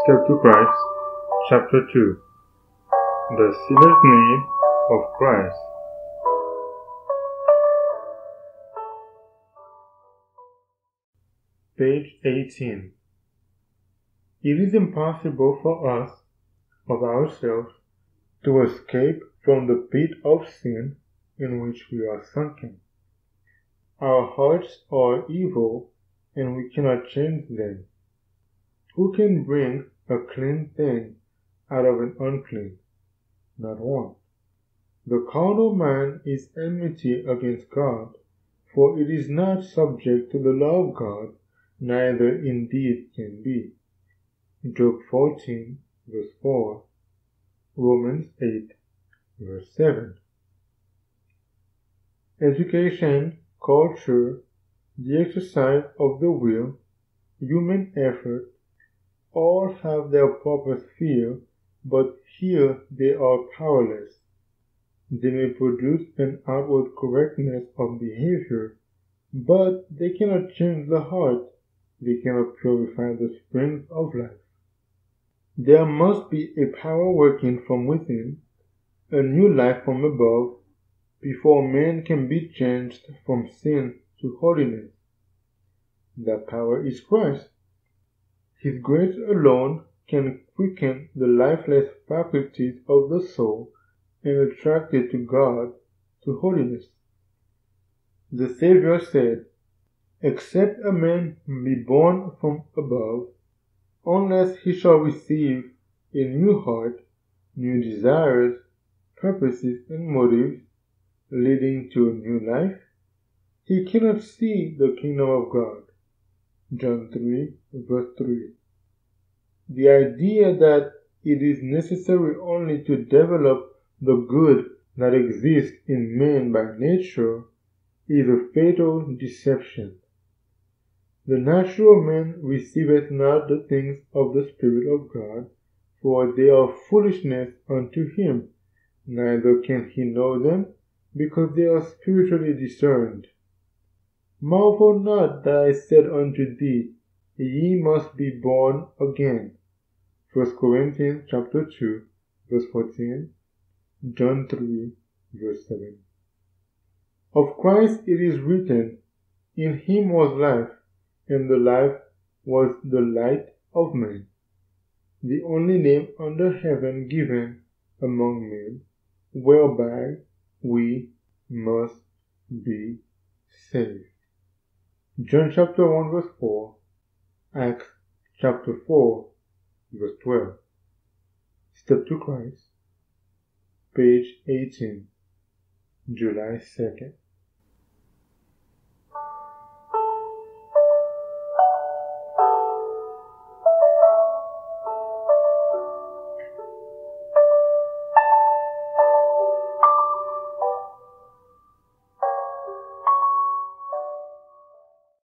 Step to Christ, Chapter 2. The Sinner's Need of Christ. Page 18. It is impossible for us, of ourselves, to escape from the pit of sin in which we are sunken. Our hearts are evil, and we cannot change them. Who can bring a clean thing out of an unclean? Not one. The carnal man is enmity against God, for it is not subject to the law of God, neither indeed can be. Job 14, verse 4. Romans 8, verse 7. Education, culture, the exercise of the will, human effort, all have their proper sphere, but here they are powerless. They may produce an outward correctness of behavior, but they cannot change the heart. They cannot purify the springs of life. There must be a power working from within, a new life from above, before man can be changed from sin to holiness. That power is Christ. His grace alone can quicken the lifeless faculties of the soul and attract it to God, to holiness. The Savior said, "Except a man be born from above, unless he shall receive a new heart, new desires, purposes, and motives, leading to a new life, he cannot see the kingdom of God." John 3, verse 3. The idea that it is necessary only to develop the good that exists in man by nature is a fatal deception. The natural man receiveth not the things of the Spirit of God, for they are foolishness unto him, neither can he know them, because they are spiritually discerned. Marvel not that I said unto thee, Ye must be born again. 1 Corinthians chapter 2, verse 14, John 3, verse 7. Of Christ it is written, "In him was life, and the life was the light of men." The only name under heaven given among men, whereby we must be saved. John chapter 1, verse 4, Acts chapter 4, verse 12. Step to Christ, page 18, July 2nd.